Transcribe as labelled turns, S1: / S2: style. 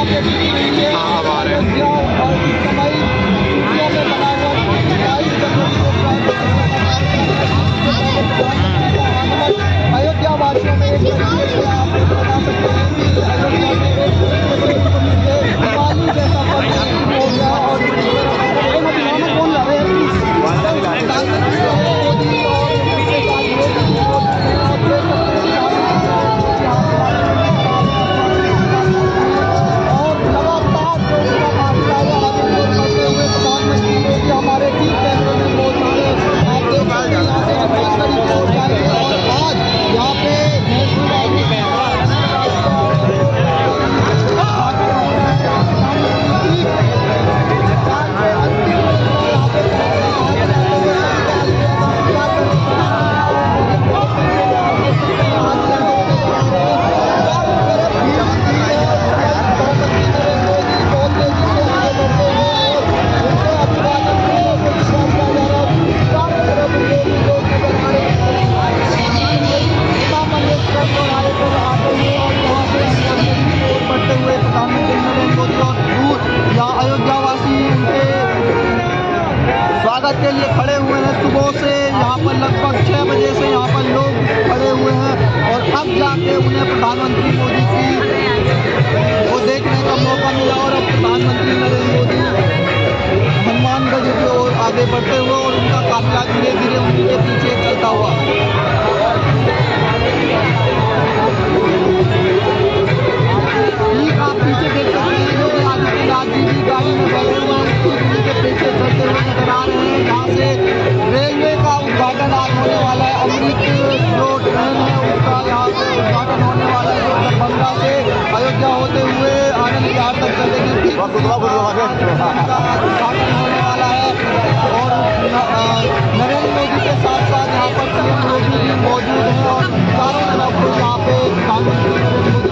S1: हाँ हमारे
S2: अयोध्या वासियों में एक तरीके से आप बता सकते हैं कि अयोध्या में दिवाली जैसा पर्व हो गया और कौन ला रहे हैं हमारे ठीक कैमरे में मौजूद है। आप देख सकते हैं यहाँ से हम बांसुरी की ओर जाएंगे और आज यहाँ पे स्वागत के लिए खड़े हुए हैं। सुबह से यहाँ पर लगभग 6 बजे से यहाँ पर लोग खड़े हुए हैं और अब जाके उन्हें प्रधानमंत्री मोदी की को देखने का मौका मिला और अब प्रधानमंत्री नरेंद्र मोदी हनुमानगढ़ की ओर आगे बढ़ते हुए और उनका काफिला धीरे धीरे उन्हीं के पीछे चलता हुआ। ठीक आप पीछे देख सकते हैं जो कि आदित्यनाथ जी की गाड़ी में बैठे हुए हैं, उन्हीं के पीछे चलते हुए नजर आ रहे हैं। जहाँ से रेलवे का उद्घाटन आज होने वाला है, अमृत जो ट्रेन है उसका यहाँ से उद्घाटन होने वाला है, जो दरभंगा से अयोध्या होते हुए आनंद विहार तक चलेगी। उद्घाटन होने वाला है और नरेंद्र मोदी के साथ साथ यहाँ पर पीएम मोदी भी मौजूद हैं और चारों तरफ यहाँ पे प्रधानमंत्री नरेंद्र मोदी